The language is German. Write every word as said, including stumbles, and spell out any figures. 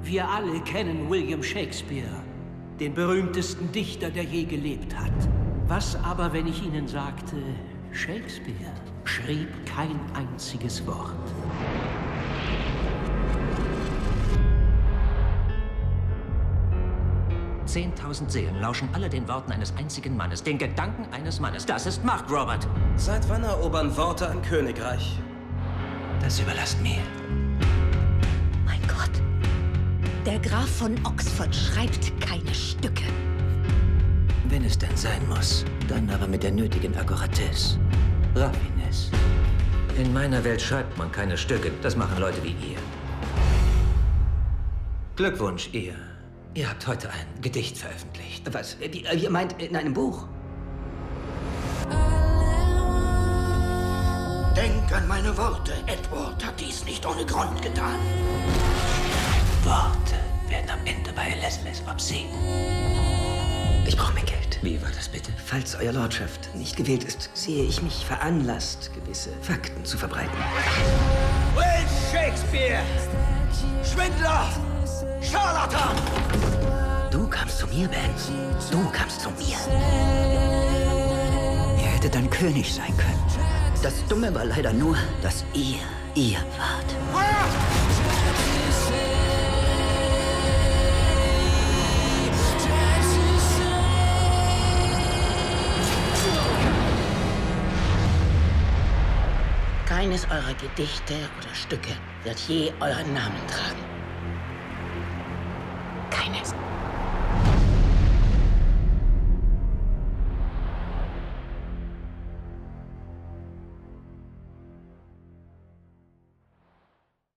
Wir alle kennen William Shakespeare, den berühmtesten Dichter, der je gelebt hat. Was aber, wenn ich Ihnen sagte, Shakespeare schrieb kein einziges Wort? Zehntausend Seelen lauschen alle den Worten eines einzigen Mannes, den Gedanken eines Mannes. Das ist Macht, Robert. Seit wann erobern Worte ein Königreich? Das überlasst mir. Mein Gott. Der Graf von Oxford schreibt keine Stücke. Wenn es denn sein muss, dann aber mit der nötigen Akkuratesse. Raffinesse. In meiner Welt schreibt man keine Stücke. Das machen Leute wie ihr. Glückwunsch, ihr. Ihr habt heute ein Gedicht veröffentlicht. Was? Ihr meint in einem Buch? Denk an meine Worte. Edward hat dies nicht ohne Grund getan. Worte werden am Ende bei Elizabeth obscen. Ich brauche mehr Geld. Wie war das bitte? Falls Euer Lordschaft nicht gewählt ist, sehe ich mich veranlasst, gewisse Fakten zu verbreiten. Will Shakespeare! Schwindler! Scharlatan! Du kamst zu mir, Ben. Du kamst zu mir. Ihr hättet dann König sein können. Das Dumme war leider nur, dass ihr, ihr wart. Feuer! Keines eurer Gedichte oder Stücke wird je euren Namen tragen. Keines.